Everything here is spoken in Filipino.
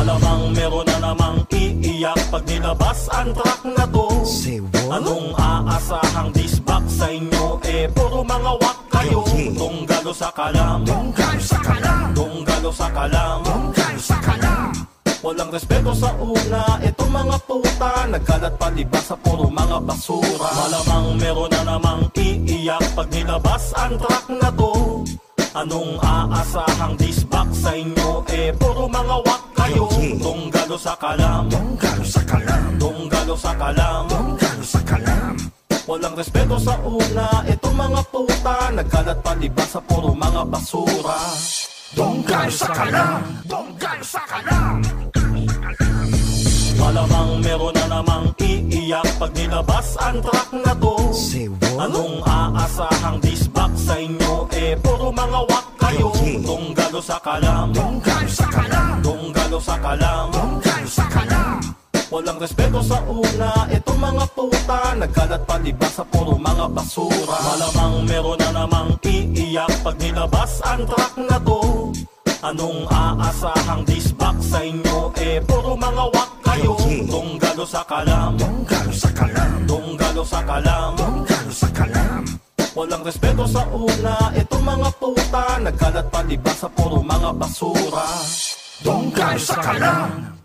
Malamang meron na namang iiyak pag nilabas ang track na to. Anong aasahang disbak sa inyo? Puro mga wak kayo. Tunggalo sa kalam, Tunggalo sa kalam, tunggalo sa kalam, tunggalo sa kalam. walang respeto sa una. Itong mga puta nagkalat palibas sa puro mga basura. Malamang meron na namang iiyak pag nilabas ang track na to. Anong aasahang disbak sa inyo? Puro mga wak kayo. Tunggalo sa kalam, Tunggalo sa kalam, tunggalo sa kalam, tunggalo sa kalam. walang respeto sa una. Itong mga puta nagkalat palibas sa puro mga basura. Tunggalo sa kalam, tunggalo sa kalam. Malamang meron na namang iiyak pag nilabas ang track na to. Anong aasahang disbak sa inyo? Puro mga wak kayo. Tunggalo sa kalam, Tunggalo sa kalam, tunggalo sa kalam, tunggalo sa kalam. walang respeto sa una. Itong mga puta nagkalat palibas sa puro mga basura. Malamang meron na namang iiyak pag nilabas ang track na to. Anong aasahang disbak sa inyo? Puro mga wak kayo. Tunggalo sa kalam, Tunggalo sa kalam, tunggalo sa kalam, tunggalo sa kalam. walang respeto sa una. Itong mga puta nagkalat palibas sa puro mga basura. Tunggalo sa kalam.